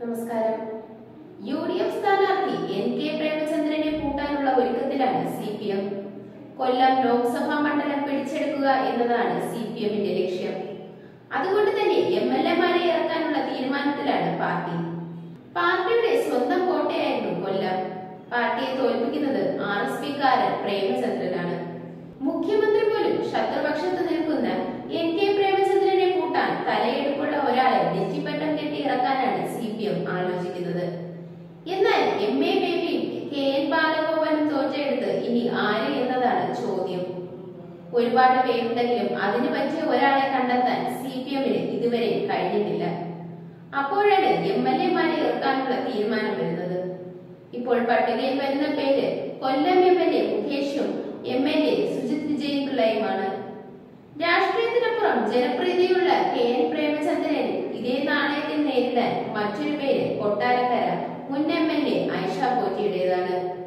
നമസ്കാരം. UDF സ്ഥാനാർത്ഥി NK പ്രേമചന്ദ്രനെ കൂട്ടാനുള്ള ഒരുക്കത്തിലാണ് CPM. കൊല്ലം ലോക്സഭാ മണ്ഡലം പിടിച്ചെടുക്കുക എന്നതാണ് CPMന്റെ ലക്ഷ്യം. അതുകൊണ്ട് തന്നെ MLA-മാരെ ഇറക്കാനുള്ള തീരുമാനത്തിലാണ് പാർട്ടി. പാർട്ടിയുടെ സ്വന്തം കോട്ടയായിരുന്നു കൊല്ലം. പാർട്ടിയെ തോൽപ്പിക്കുന്നത് RSP-കാരൻ പ്രേമചന്ദ്രനാണ്. മുഖ്യമന്ത്രി പോലും ശത്രുപക്ഷത്ത് നിൽക്കുന്ന NK പ്രേമചന്ദ്രനെ കൂട്ടാൻ തലയെടുപ്പുള്ള ഒരാളെ നെറ്റിപ്പട്ടം കെട്ടി ഇറക്കാനാണ് CPM ആലോചിക്കുന്നത്. എന്നാൽ MA ബേബിയും KN ബാലഗോപാലും തോറ്റെടുത്ത് ഇനി ആര് എന്നതാണ് ചോദ്യം. ഒരുപാട് പേരുണ്ടെങ്കിലും അതിനു പറ്റിയ ഒരാളെ കണ്ടെത്താൻ CPM-ന് ഇതുവരെ കഴിഞ്ഞിട്ടില്ല. അപ്പോഴാണ് MLA-മാരെ ഇറക്കാനുള്ള തീരുമാനം വരുന്നത്. ഇപ്പോൾ പട്ടികയിൽ വരുന്ന പേര് കൊല്ലം MLA മുകേഷും MLA Sujith വിജയപിള്ളയുമാണ്. രാഷ്ട്രീയത്തിനപ്പുറം ജനപ്രീതിയുള്ള KN Premachandran ഇതേ നാണയത്തിൽ നേരിടാൻ മറ്റൊരു പേര് കൊട്ടാരക്കര മുൻ MLA ഐഷ പോറ്റിയുടേതാണ്.